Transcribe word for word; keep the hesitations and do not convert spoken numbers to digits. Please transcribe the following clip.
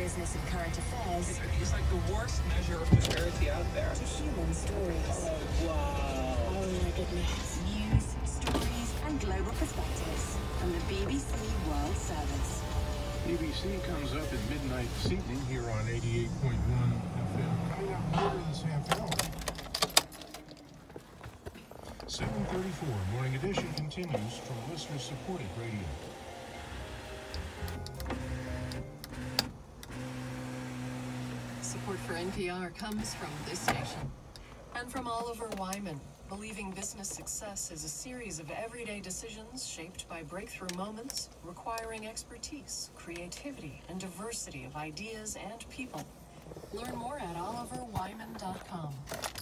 business and current affairs. He's like the worst measure of prosperity out there. To human stories. Oh, wow. Oh my goodness. News, stories, and global perspectives from the B B C World Service. B B C comes up at midnight this evening here on eighty-eight point one F M. Coming up later this half hour. seven thirty-four Morning Edition continues from listener-supported radio. Support for N P R comes from this station and from Oliver Wyman, believing business success is a series of everyday decisions shaped by breakthrough moments requiring expertise, creativity, and diversity of ideas and people. Learn more at oliver wyman dot com.